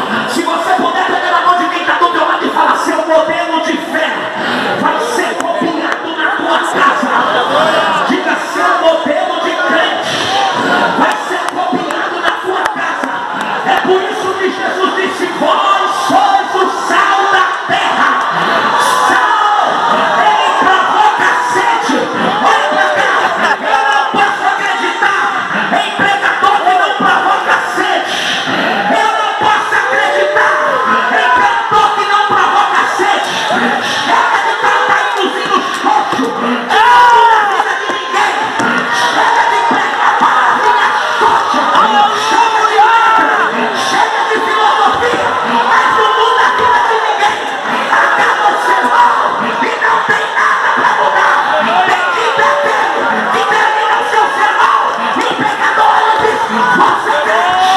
Se você puder pegar na mão de quem está do teu lado e falar, seu modelo de fé vai ser copiado na tua casa. Diga, seu modelo de crente vai ser copiado na tua casa. É por isso que Jesus disse, vós sois o sal da terra. Sal, ele provoca sede. Olha pra cá, eu não posso acreditar em pregador que não provoca sede. Eu não posso acreditar em cantor que não provoca sede. Chega de cantar induzindo xoxo. Não na vida de ninguém. Chega de pregar palavrinha xoxa. Chama de letra. Chega de filosofia. Mas não muda a vida de ninguém. Acaba o sermão e não tem nada pra mudar. Tem que pretende que termina o seu sermão. E o pregador ele diz, você crente.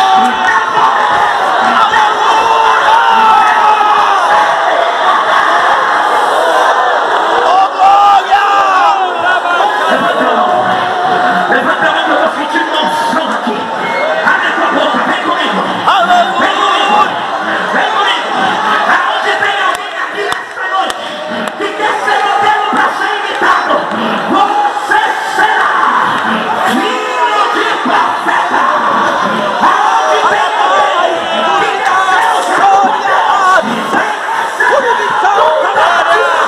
Levanta a mão que eu estou sentindo uma unção aqui. Abre a tua boca, vem comigo. Vem comigo. Vem comigo. Aonde tem alguém aqui nesta noite que quer ser modelo para ser imitado, você será filho de profeta. Aonde tem alguém que quer ser o seu modelo, vem receber tudo da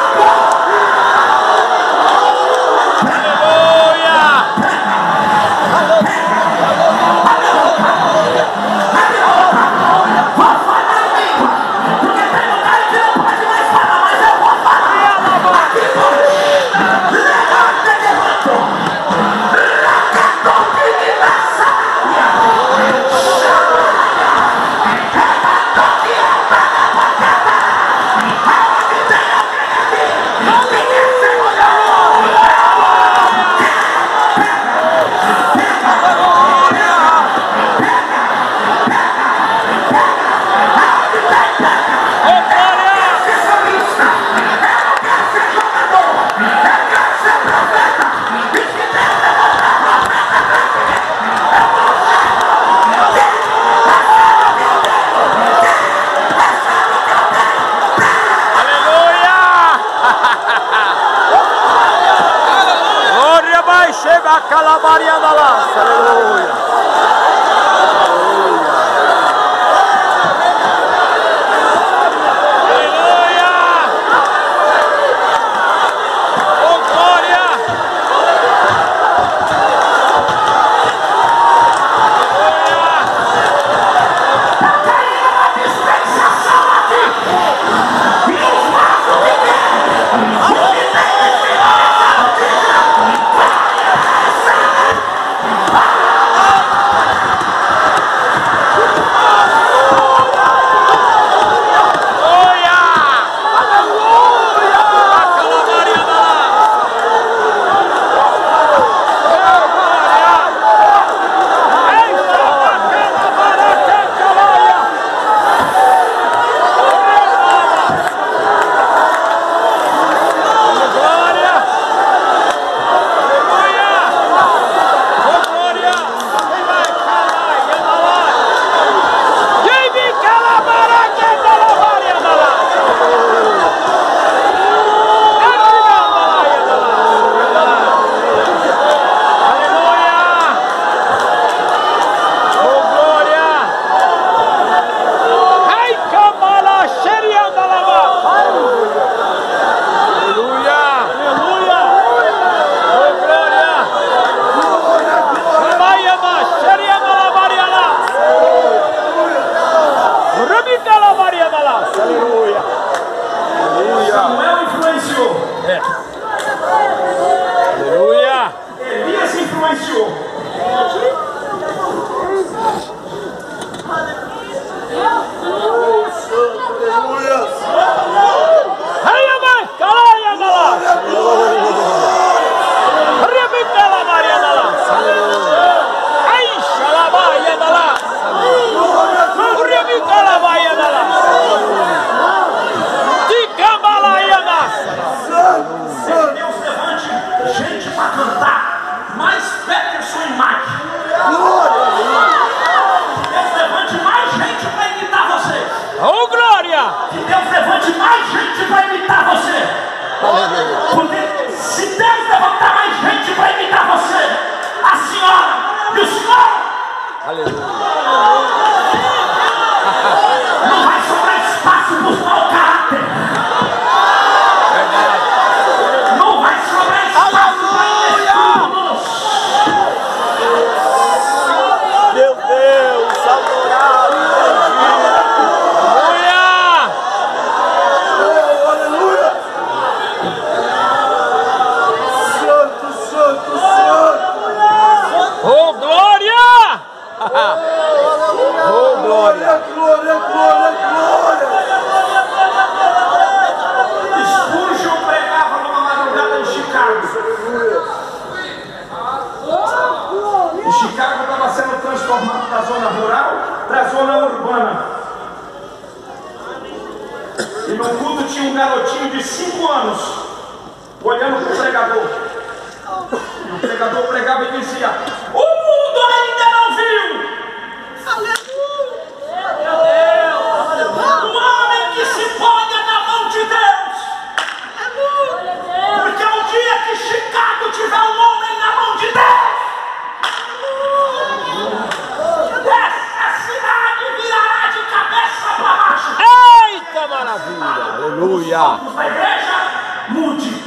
Calabaria da laça, aleluia. Aleluia. Oh, glória. Samuel influenciou. Aleluia. Elias influenciou. E no culto tinha um garotinho de 5 anos olhando para o pregador. E o pregador pregava e dizia: o mundo ainda não viu. Um homem que se ponha na mão de Deus. Porque um dia que Chicago tiver um homem na mão de Deus, essa cidade virará de cabeça para baixo. Eita maravilha! Aleluia! A igreja mude.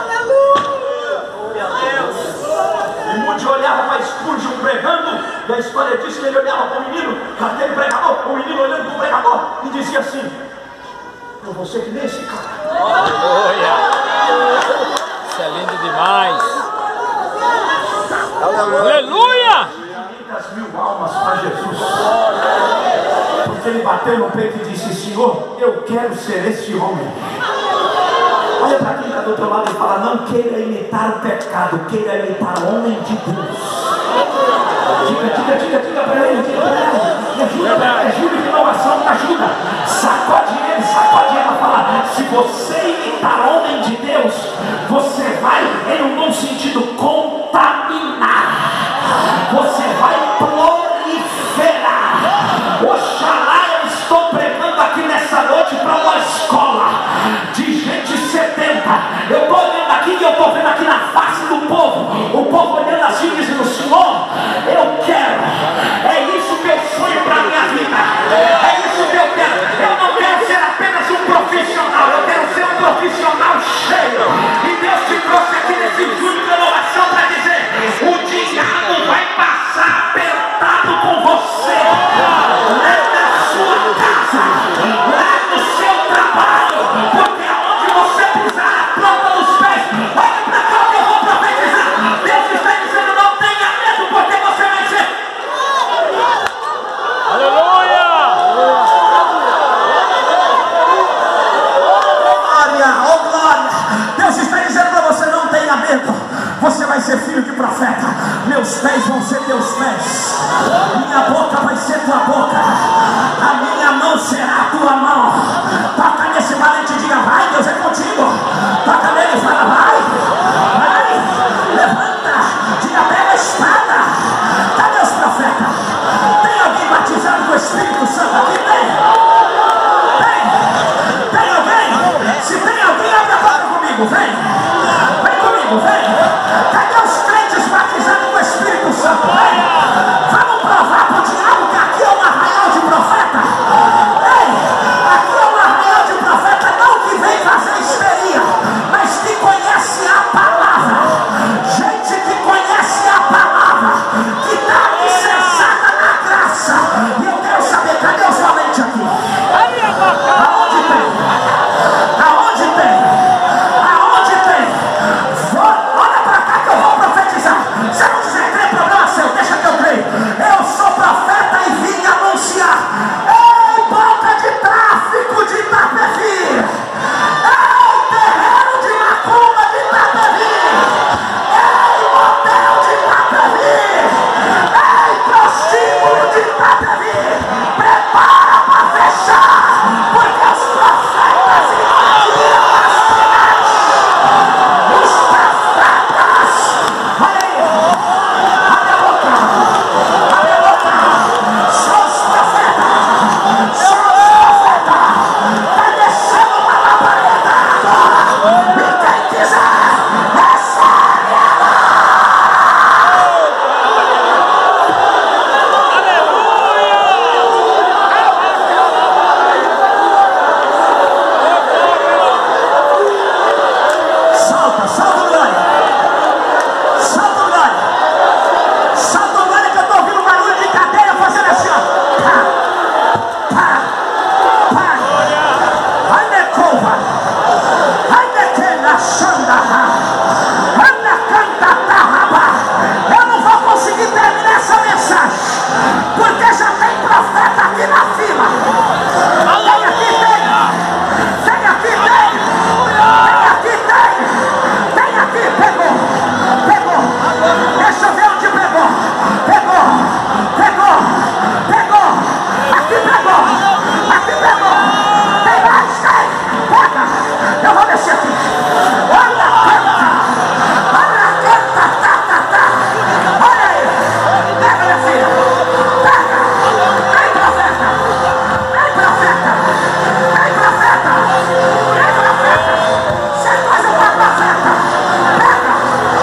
E Mude olhava para Spurgeon pregando, e a história diz que ele olhava para o menino, aquele pregador, o menino olhando para o pregador, e dizia assim: eu vou ser que nem esse cara. Aleluia! Isso é lindo demais! Aleluia! 500.000 almas para Jesus. Porque ele bateu no peito e disse: Senhor, eu quero ser esse homem. Olha para quem está do outro lado e fala: não queira imitar o pecado, queira imitar o homem de Deus. Diga para ele, me ajuda de inovação, me ajuda. Sacode ela, fala: se você imitar o homem de Deus, você vai, em um bom sentido, contaminar. Você vai proliferar. Oxalá eu estou pregando aqui nessa noite para uma escola de gente sedenta. Eu estou olhando aqui e eu estou vendo aqui na face do povo, o povo olhando assim e dizendo: Senhor, eu quero. É isso que eu sonho para a minha vida. É isso que eu quero. Eu não quero ser apenas um profissional, eu quero ser um profissional cheio. E Deus te trouxe aqui nesse culto de inovação para dizer: o diabo vai passar apertado com você. Lá na sua casa, lá no seu trabalho, porque aonde você pisar a planta dos pés, olha para cá que eu vou profetizar. Deus está dizendo: não tenha medo, porque você vai ser. Aleluia! Oh glória! Deus está dizendo para você: não tenha medo. Você vai ser filho de profeta. Meus pés vão ser teus pés. Minha boca vai ser tua boca. A minha mão será a tua mão. Toca nesse valente e diga: vai, Deus é contigo. Toca nele e fala: vai. Levanta. Diga: pega a espada. Cadê os profetas? Tem alguém batizado com o Espírito Santo aqui? Tem alguém? Se tem alguém, abre a boca comigo. Vem comigo, vem. Cadê os crentes batizados com o Espírito Santo? Vem. Vamos provar para o diabo que aqui é um arraial de profeta. Ei, aqui é um arraial de profeta, não que vem fazer histeria, mas que conhece a palavra. Gente que conhece a palavra, que está alicerçada na graça. E eu quero saber: cadê os valentes aqui? Aonde tem? Aonde tem? Aonde Desce aqui. Olha, canta. Olha, canta. Olha aí. Pega, minha filha. Pega. Vem, profeta. Vem, profeta. Vem, profeta. Vem, profeta. Você faz uma profeta. Pega.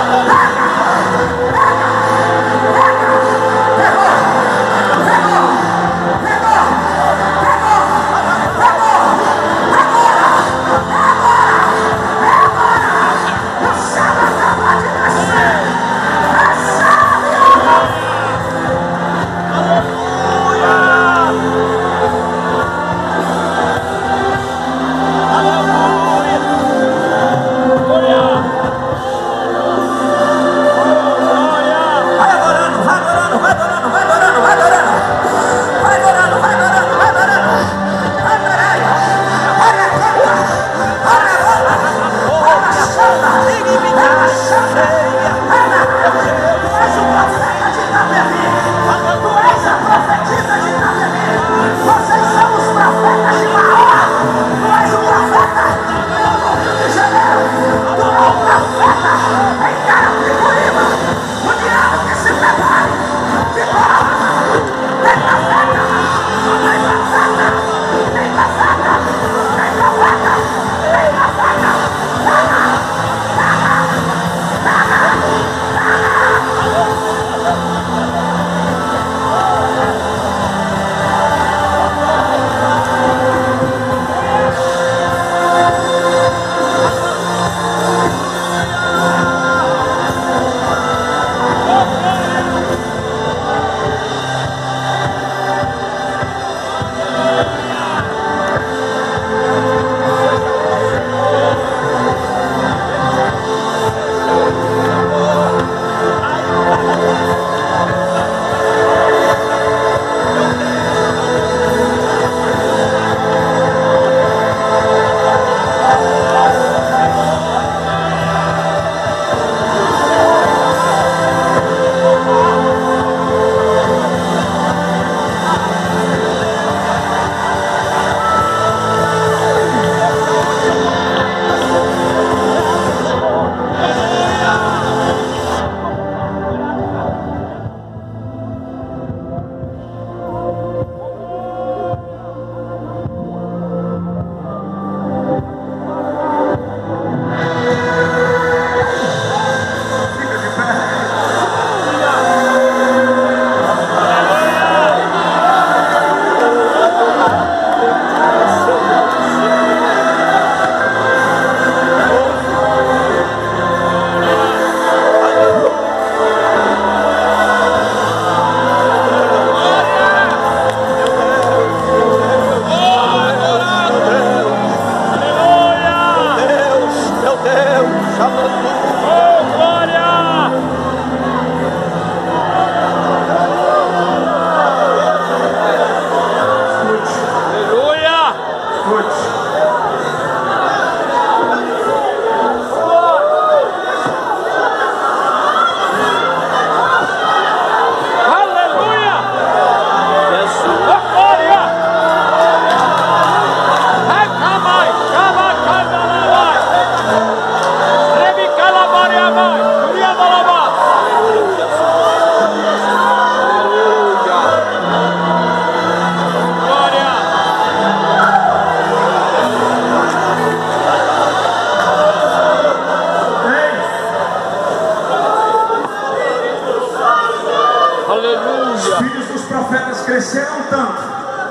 cresceram tanto.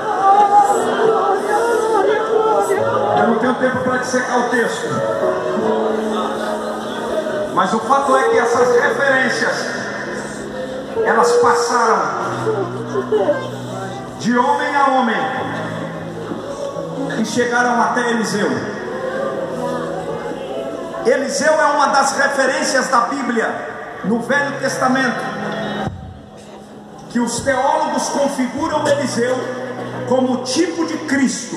Eu não tenho tempo para dissecar o texto, mas o fato é que essas referências, elas passaram de homem a homem e chegaram até Eliseu. Eliseu é uma das referências da Bíblia no Velho Testamento, que os teólogos configuram Eliseu como tipo de Cristo,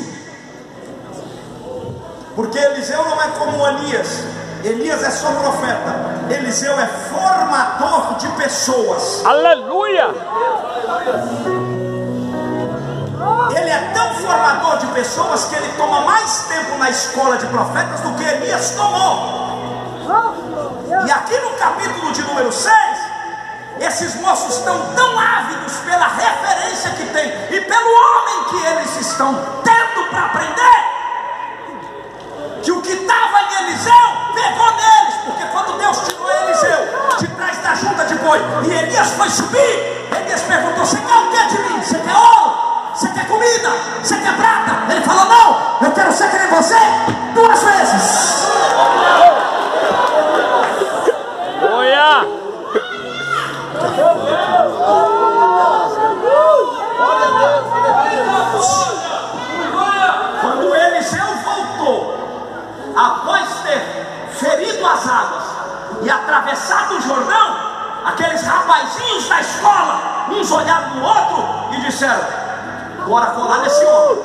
porque Eliseu não é como Elias. Elias é só profeta, Eliseu é formador de pessoas. Aleluia! Ele é tão um formador de pessoas que ele toma mais tempo na escola de profetas do que Elias tomou. E aqui no capítulo de número 6, esses moços estão tão ávidos pela referência que tem e pelo homem que eles estão tendo para aprender, que o que estava em Eliseu pegou neles, porque quando Deus tirou Eliseu de trás da junta de boi e Elias foi subir, Elias perguntou: você quer o que de mim? Você quer ouro? Você quer comida? Você quer prata? Ele falou: não, eu quero ser que nem você 2 vezes. Aleluia! Quando Eliseu voltou, após ter ferido as águas e atravessado o Jordão, aqueles rapazinhos da escola, uns olharam no outro e disseram: bora colar nesse homem.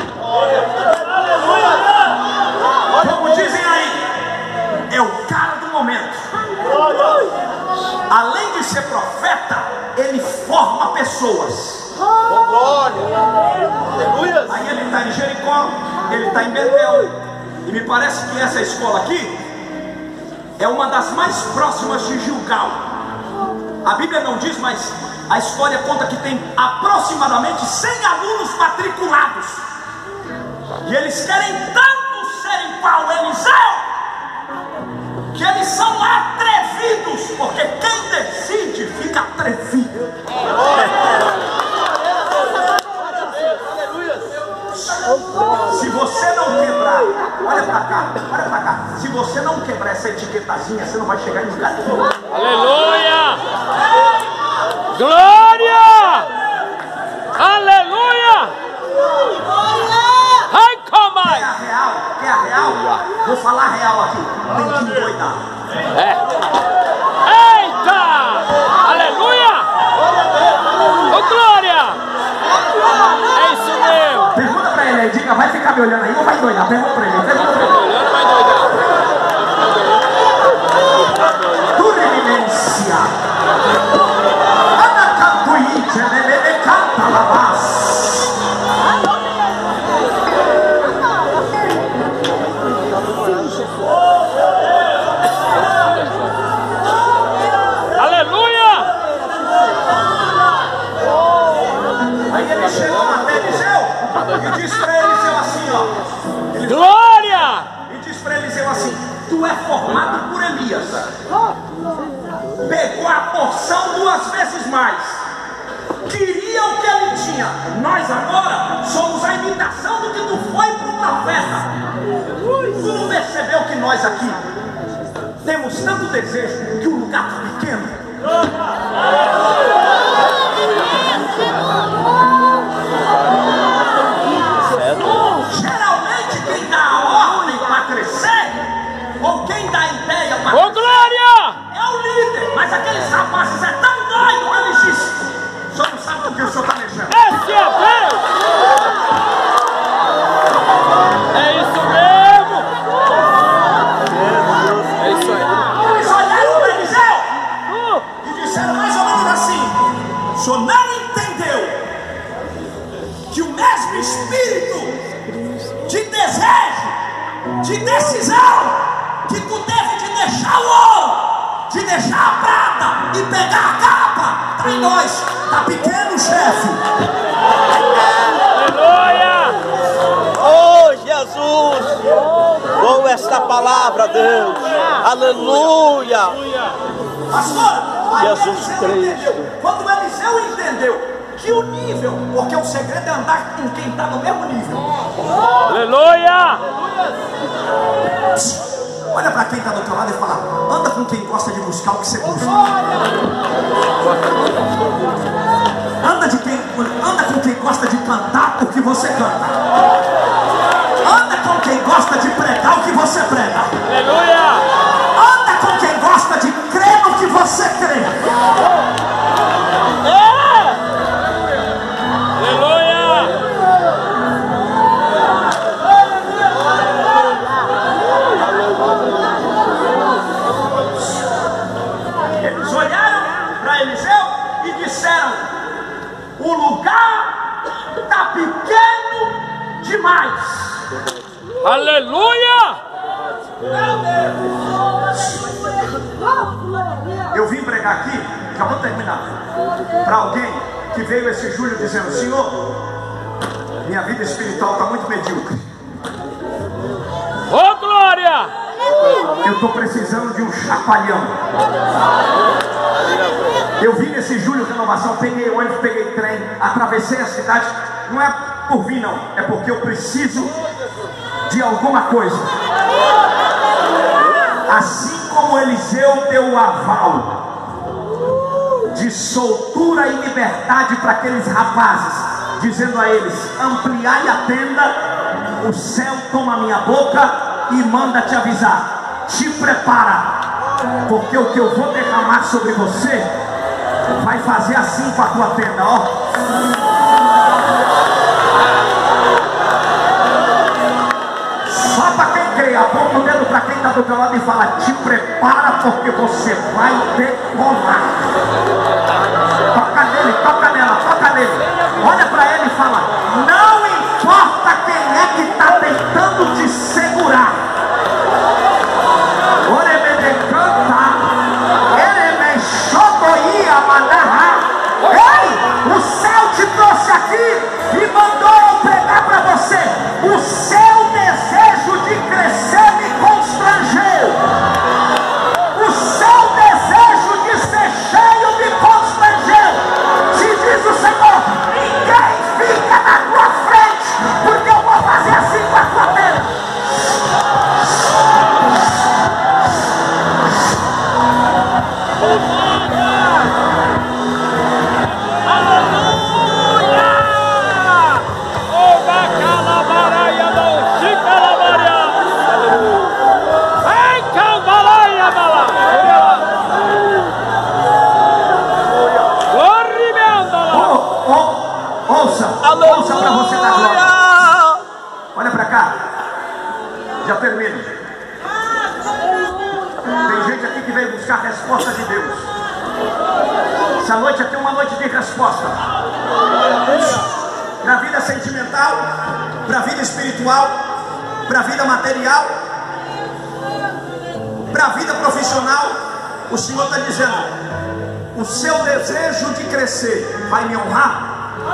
Como dizem aí, é o cara do momento. Além de ser profeta, ele forma pessoas. Aí ele está em Jericó, ele está em Betel, e me parece que essa escola aqui é uma das mais próximas de Gilgal. A Bíblia não diz, mas a história conta que tem aproximadamente 100 alunos matriculados, e eles querem tanto ser igual a Eliseu, que eles são atrevidos, porque quem decide fica atrevido. Se você não quebrar, olha pra cá, se você não quebrar essa etiquetazinha, você não vai chegar em lugar nenhum. Aleluia! Glória! Aleluia! Ai, como Quer a real? Vou falar real aqui, tem que endoidar. Eita! Aleluia! Ô, glória! É isso mesmo! Pergunta pra ele aí, diga, vai ficar me olhando aí ou vai endoidar? Pergunta pra ele, Olhando, vai doidar. Turminência. Ana Cantuíte, Belele canta lavas. Aleluia! Aí ele chegou até Eliseu e disse pra Eliseu assim, ó. Glória! E disse pra Eliseu assim: tu é formado por Elias, pegou a porção 2 vezes mais, queria o que ele tinha. Nós agora somos a imitação do que tu foi pro profeta. Tu não percebeu que nós aqui temos tanto desejo que o lugar está pequeno? Geralmente quem dá a ordem para crescer, ou quem dá a ideia para Ô, glória! é o líder. Mas aqueles rapazes é tão doido que eles dizem: o senhor não sabe com o que o senhor está mexendo. Esse é Deus! É isso mesmo! É isso aí. Eles olharam para Eliseu e disseram mais ou menos assim: o senhor não entendeu que o mesmo espírito de desejo, de decisão, que tu teve de deixar o ouro, de deixar a prata e pegar a capa, tá em nós. Tá pequeno, chefe. Aleluia! Oh, Jesus! Oh, esta palavra, Deus! Aleluia! Pastor, aí Jesus Eliseu Cristo. entendeu. Quando Eliseu entendeu que o nível, porque o segredo é andar com quem está no mesmo nível. Aleluia! Olha para quem está do teu lado e fala: anda com quem gosta de buscar o que você busca. Anda com quem gosta de cantar o que você canta. Anda com quem gosta de pregar o que você prega. Aleluia! Anda com quem gosta de crer no que você crê. Aleluia! Eles olharam para Eliseu e disseram: o lugar está pequeno Aleluia! Eu vim pregar aqui, já vou terminar, para alguém que veio esse julho dizendo: Senhor, minha vida espiritual está muito medíocre. Ô, glória! Eu estou precisando de um chacoalhão. Eu vim nesse julho renovação, peguei ônibus, peguei trem, atravessei a cidade. Não é por vir não, é porque eu preciso de alguma coisa. Assim como Eliseu deu o aval de soltura e liberdade para aqueles rapazes, dizendo a eles: ampliai a tenda, o céu toma minha boca e manda te avisar, te prepara, porque o que eu vou derramar sobre você vai fazer assim com a tua tenda, ó. Só para quem crê, aponta o dedo para quem está do teu lado e fala: te prepara, porque você vai decolar. Toca nele, toca nela, toca nele. Olha para ele e fala: não importa quem é que está tentando te segurar. Ei, o céu te trouxe aqui e mandou eu pregar para você. O seu desejo de crescer me constrangeu. O seu desejo de ser cheio me constrangeu. Se diz o Senhor: ninguém fica na tua frente, porque eu vou fazer assim com a tua terra. Ouça para você dar glória. Olha para cá. Já termino. Tem gente aqui que veio buscar a resposta de Deus. Essa noite aqui é uma noite de resposta. Para a vida sentimental, para a vida espiritual, para a vida material, para a vida profissional. O Senhor está dizendo: o seu desejo de crescer vai me honrar.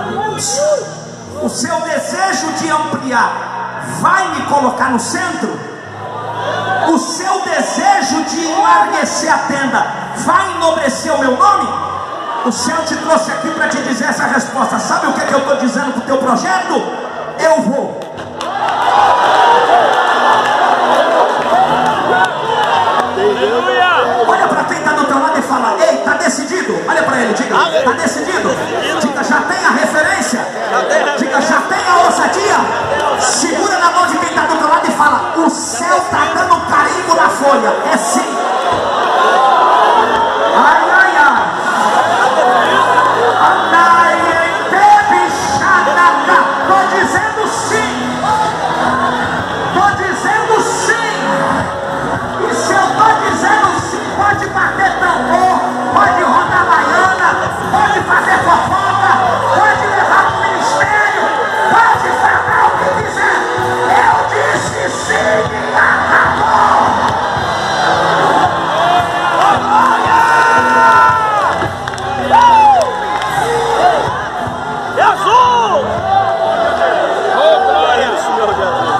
O seu desejo de ampliar vai me colocar no centro. O seu desejo de enlarguecer a tenda vai enobrecer o meu nome. O céu te trouxe aqui para te dizer essa resposta. Sabe o que é que eu estou dizendo para o teu projeto? Eu vou. Olha para quem está do teu lado e fala: ei, está decidido? Olha para ele, diga: está decidido? Diga: já tem a referência? Diga: já tem a ousadia? Segura na mão de quem está do teu lado e fala: o céu está dando carimbo na folha. É sim. Ai, ai, ai. Estou dizendo sim. Estou dizendo sim. E se eu estou dizendo sim, pode bater tambor, pode rodar baiana, pode fazer fofoca, pode levar para o ministério, pode falar o que quiser. Eu disse sim e acabou. Jesus! Oh, glória, Senhor Jesus!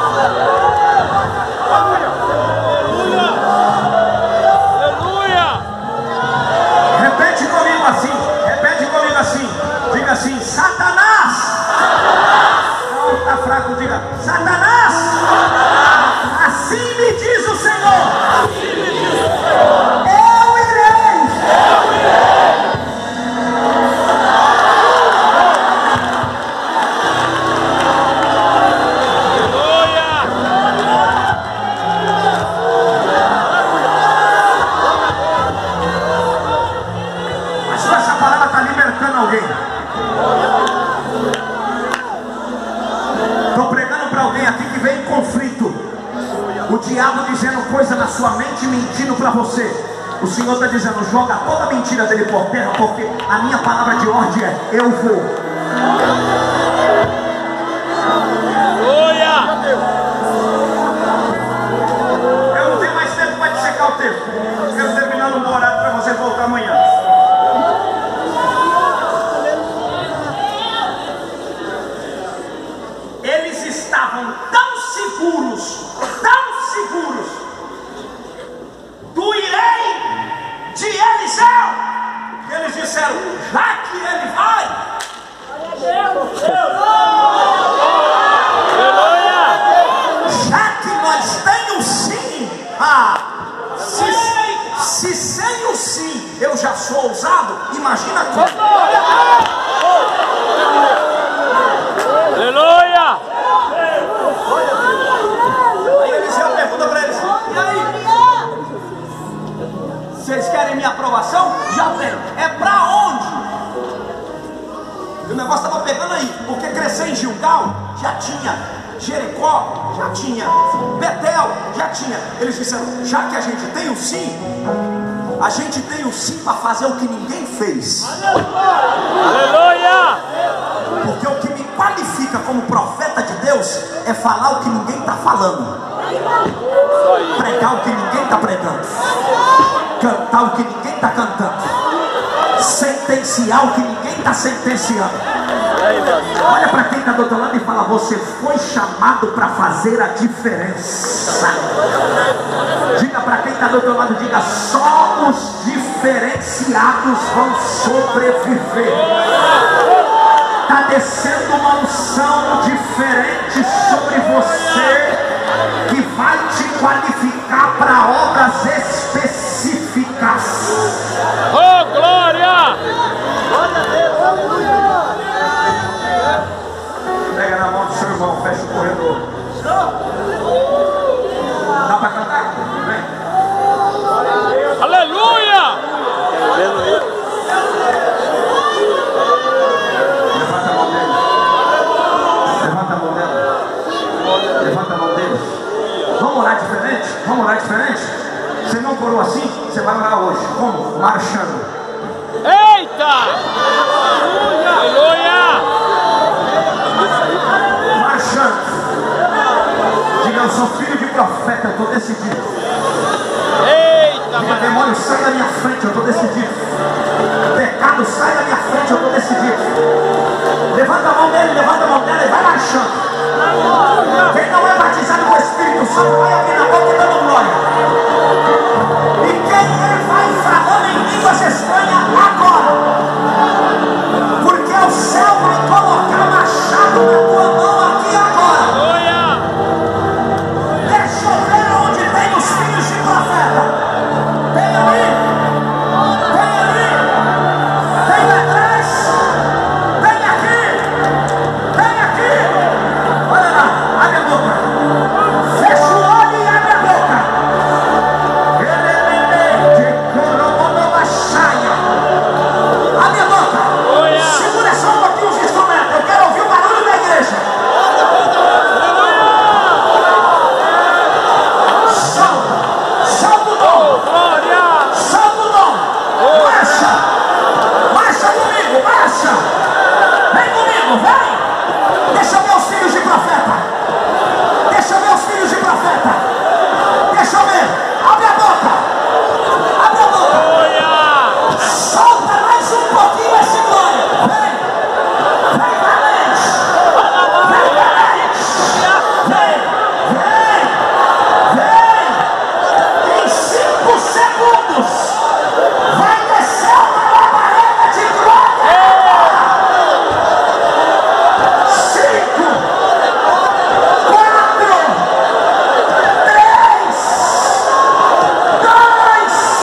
Repete comigo assim, diga assim: Satanás! Não, está fraco, diga: Satanás! Assim me diz o Senhor: eu irei! Mas essa palavra está libertando alguém. Estou pregando para alguém aqui que vem em conflito. O diabo dizendo coisa na sua mente, mentindo para você. O Senhor está dizendo: joga toda a mentira dele por terra, porque a minha palavra de ordem é: eu vou. Aleluia! seguros do irei de Eliseu. E eles disseram: já que ele vai, já que nós temos sim, se sem o sim eu já sou ousado, imagina como. Aleluia! Aí Eliseu pergunta para eles: e aí? Vocês querem minha aprovação? Já tem. É pra onde? E o negócio estava pegando aí, porque crescer em Gilgal já tinha, Jericó já tinha, Betel já tinha. Eles disseram: já que a gente tem o sim, a gente tem o sim para fazer o que ninguém fez. Aleluia! Porque o que me qualifica como profeta de Deus é falar o que ninguém está falando, pregar o que ninguém está pregando, cantar o que ninguém está cantando, sentenciar o que ninguém está sentenciando. Olha para quem está do outro lado e fala: você foi chamado para fazer a diferença. Diga para quem está do outro lado, diga: só os diferenciados vão sobreviver. Está descendo uma unção diferente sobre você, que vai te qualificar para obras específicas. Oh, glória! Pega na mão do seu irmão, fecha o corredor. Dá para cantar? Vem. Aleluia! Levanta a mão dele. Levanta a mão dela. Levanta a mão dele. Vamos orar diferente? Vamos orar diferente? Você não orou assim? Você vai orar hoje. Como? Marchando. Eita! Aleluia! Marchando. Diga: eu sou filho de profeta, eu estou decidido.